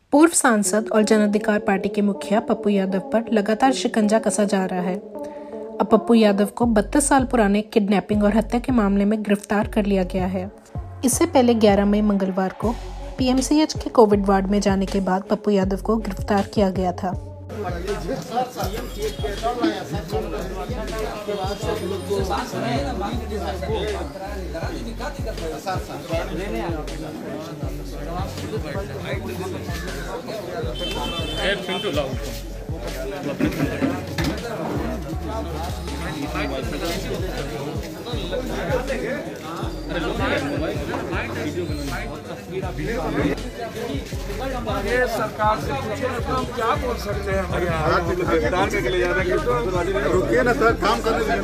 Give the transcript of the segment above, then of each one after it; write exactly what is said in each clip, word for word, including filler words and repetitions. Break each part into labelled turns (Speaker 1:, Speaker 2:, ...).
Speaker 1: पूर्व सांसद और जन अधिकार पार्टी के मुखिया पप्पू यादव पर लगातार शिकंजा कसा जा रहा है। अब पप्पू यादव को बत्तीस साल पुराने किडनैपिंग और हत्या के मामले में गिरफ्तार कर लिया गया है। इससे पहले ग्यारह मई मंगलवार को पीएमसीएच के कोविड वार्ड में जाने के बाद पप्पू यादव को गिरफ्तार किया गया था।
Speaker 2: ये सरकार से पूछे तो हम क्या बोल सकते हैं? रुकिए ना सर, काम करने दीजिए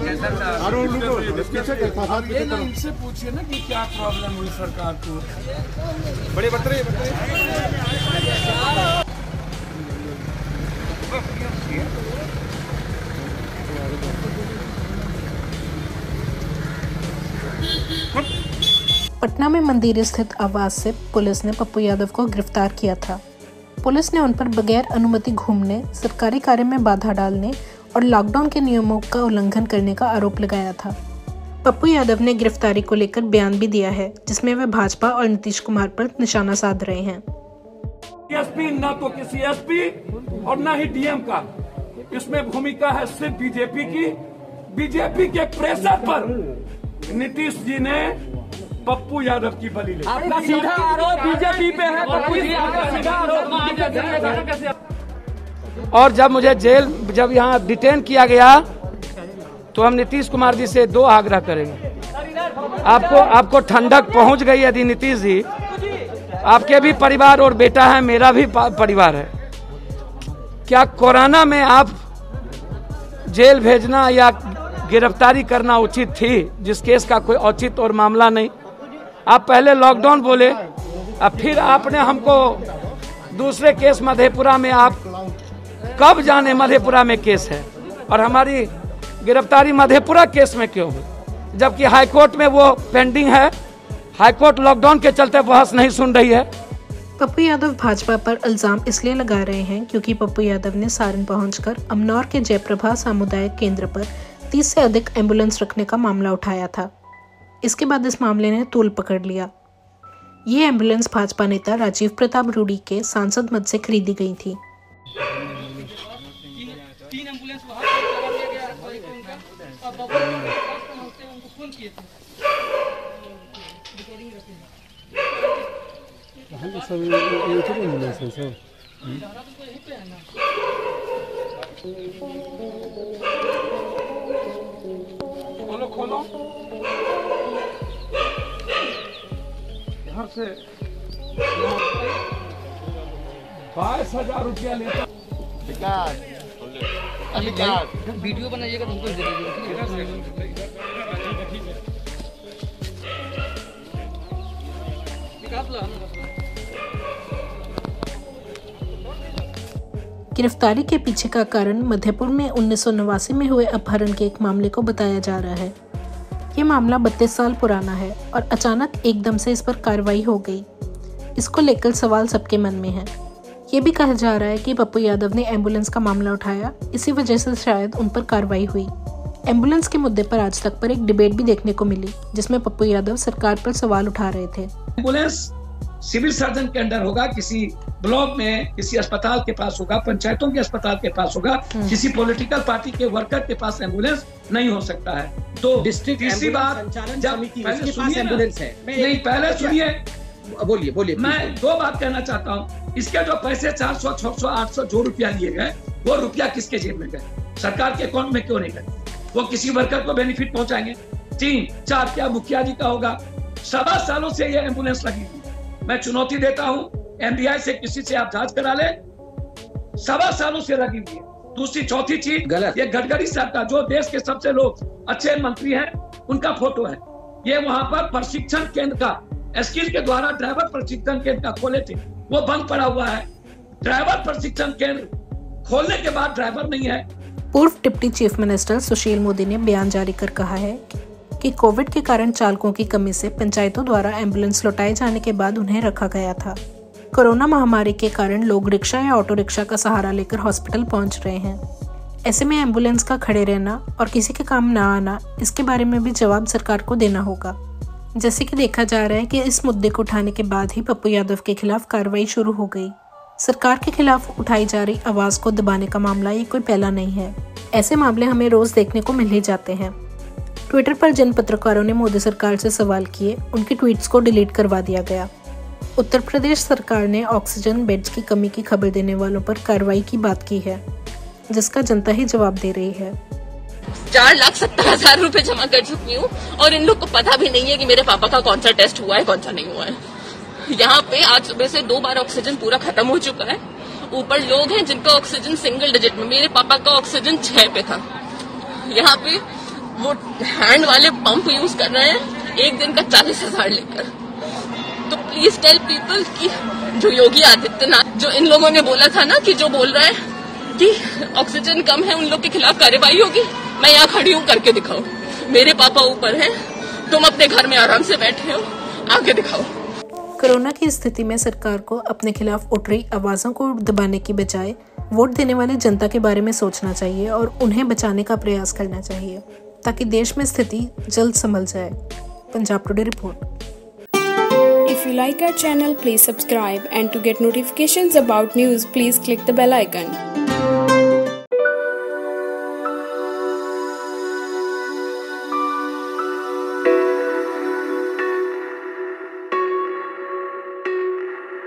Speaker 2: ना। इनसे पूछिए ना कि क्या प्रॉब्लम हुई सरकार को। बड़े बतरे
Speaker 1: पटना में मंदिर स्थित आवास से पुलिस ने पप्पू यादव को गिरफ्तार किया था। पुलिस ने उन पर बगैर अनुमति घूमने, सरकारी कार्य में बाधा डालने और लॉकडाउन के नियमों का उल्लंघन करने का आरोप लगाया था। पप्पू यादव ने गिरफ्तारी को लेकर बयान भी दिया है, जिसमें वे भाजपा और नीतीश कुमार पर निशाना साध रहे हैं।
Speaker 2: एसपी न तो किसी एसपी और न ही डीएम का, इसमें भूमिका है सिर्फ बीजेपी की। बीजेपी के प्रेशर पर नीतीश जी ने पप्पू यादव की बलि ली।
Speaker 3: अपना सीधा आरोप बीजेपी पे है। पप्पू जी का सीधा आरोप।
Speaker 4: और जब मुझे जेल जब यहाँ डिटेन किया गया तो हम नीतीश कुमार जी से दो आग्रह करेंगे। आपको आपको ठंडक पहुंच गई यदि नीतीश जी, आपके भी परिवार और बेटा है, मेरा भी परिवार है, क्या कोरोना में आप जेल भेजना या गिरफ्तारी करना उचित थी, जिस केस का कोई औचित्य और मामला नहीं? आप पहले लॉकडाउन बोले, अब फिर आपने हमको दूसरे केस मधेपुरा में, आप कब जाने मधेपुरा में केस है और हमारी गिरफ्तारी मधेपुरा केस में क्यों हुई, जबकि हाईकोर्ट में वो पेंडिंग है। हाईकोर्ट लॉकडाउन के चलते बहस नहीं सुन रही है।
Speaker 1: पप्पू यादव भाजपा पर इल्जाम इसलिए लगा रहे हैं क्योंकि पप्पू यादव ने सारण पहुंचकर अमनौर के जयप्रभा सामुदायिक केंद्र पर तीस से अधिक एम्बुलेंस रखने का मामला उठाया था। इसके बाद इस मामले ने तूल पकड़ लिया। ये एम्बुलेंस भाजपा नेता राजीव प्रताप रूडी के सांसद मद से खरीदी गई थी।
Speaker 3: तीन एम्बुलेंस वहां पर लगा दिया गया है और बबल उनको फोन किए थे।
Speaker 5: हम तो सब ये तो एम्बुलेंस है सर।
Speaker 2: खोलो खोलो यहाँ से बाईस हजार रुपया लेता।
Speaker 3: वीडियो बनाइएगा तुमको दे
Speaker 1: गिरफ्तारी के पीछे का कारण मधेपुर में उन्नीस सौ नवासी में हुए अपहरण के एक मामले को बताया जा रहा है। ये मामला बत्तीस साल पुराना है और अचानक एकदम से इस पर कार्रवाई हो गई। इसको लेकर सवाल सबके मन में है। ये भी कहा जा रहा है कि पप्पू यादव ने एम्बुलेंस का मामला उठाया, इसी वजह से शायद उन पर कार्रवाई हुई। एम्बुलेंस के मुद्दे पर आज तक पर एक डिबेट भी देखने को मिली, जिसमें पप्पू यादव सरकार पर सवाल उठा रहे थे।
Speaker 6: एम्बुलेंस सिविल सर्जन के अंडर होगा, किसी ब्लॉक में किसी अस्पताल के पास होगा, पंचायतों के अस्पताल के पास होगा, किसी पॉलिटिकल पार्टी के वर्कर के पास एम्बुलेंस नहीं हो सकता है। तो
Speaker 3: डिस्ट्रिक्ट
Speaker 6: तीसरी बात, जब पहले सुनिए एम्बुलेंस है नहीं, पहले सुनिए,
Speaker 3: बोलिए बोलिए।
Speaker 6: मैं दो बात कहना चाहता हूँ। इसके जो पैसे चार सौ छह सौ आठ सौ जो रुपया लिए गए, वो रुपया किसके जेब में गए? सरकार के अकाउंट में क्यों नहीं गए? वो किसी वर्कर को बेनिफिट पहुंचाएंगे? तीन चार क्या मुखिया जी का होगा? सवा सालों से ये एम्बुलेंस लगी थी। मैं चुनौती देता हूँ, एमबीआई से किसी से आप जांच करा ले, सवा सालों से लगी हुई है। दूसरी चौथी चीज, ये गडकरी साहब का, जो देश के सबसे लोग अच्छे मंत्री हैं, उनका फोटो है। ये वहां पर प्रशिक्षण केंद्र का, स्किल के द्वारा ड्राइवर प्रशिक्षण केंद्र का खोले थे, वो बंद पड़ा हुआ है। ड्राइवर प्रशिक्षण केंद्र खोलने के बाद ड्राइवर नहीं है।
Speaker 1: पूर्व deputy chief minister Sushil Modi ने बयान जारी कर कहा है कि कोविड के कारण चालकों की कमी से पंचायतों द्वारा एम्बुलेंस लौटाए जाने के बाद उन्हें रखा गया था। कोरोना महामारी के कारण लोग रिक्शा या ऑटो रिक्शा का सहारा लेकर हॉस्पिटल पहुंच रहे हैं। ऐसे में एम्बुलेंस का खड़े रहना और किसी के काम ना आना, इसके बारे में भी जवाब सरकार को देना होगा। जैसे कि देखा जा रहा है कि इस मुद्दे को उठाने के बाद ही पप्पू यादव के खिलाफ कार्रवाई शुरू हो गई। सरकार के खिलाफ उठाई जा रही आवाज को दबाने का मामला ये कोई पहला नहीं है। ऐसे मामले हमें रोज देखने को मिल ही जाते हैं। ट्विटर पर जिन पत्रकारों ने मोदी सरकार से सवाल किए, उनके ट्वीट्स को डिलीट करवा दिया गया। उत्तर प्रदेश सरकार ने ऑक्सीजन बेड्स की कमी की खबर देने वालों पर कार्रवाई की बात की है, जिसका जनता ही जवाब दे रही है।
Speaker 7: चार लाख सत्तर हजार रूपए जमा कर चुकी हूँ और इन लोग को पता भी नहीं है कि मेरे पापा का कौन सा टेस्ट हुआ है, कौन सा नहीं हुआ है। यहाँ पे आज सुबह से दो बार ऑक्सीजन पूरा खत्म हो चुका है। ऊपर लोग हैं जिनका ऑक्सीजन सिंगल डिजिट में, मेरे पापा का ऑक्सीजन छह पे था। यहाँ पे वो हैंड वाले पंप यूज कर रहे हैं एक दिन का चालीस हजार लेकर। तो प्लीज टेल पीपल कि जो योगी आदित्यनाथ, जो इन लोगों ने बोला था ना कि जो बोल रहा है कि ऑक्सीजन कम है, उन लोग के खिलाफ कार्रवाई होगी। मैं यहाँ खड़ी हूँ, करके दिखाओ। मेरे पापा ऊपर हैं, तुम अपने घर में आराम से बैठे हो, आगे दिखाओ।
Speaker 1: कोरोना की स्थिति में सरकार को अपने खिलाफ उठ रही आवाजों को दबाने की बजाय वोट देने वाले जनता के बारे में सोचना चाहिए और उन्हें बचाने का प्रयास करना चाहिए, ताकि देश में स्थिति जल्द संभल जाए। Punjab today report.
Speaker 8: If you like our channel, please subscribe, and to get notifications about news, please click the bell icon.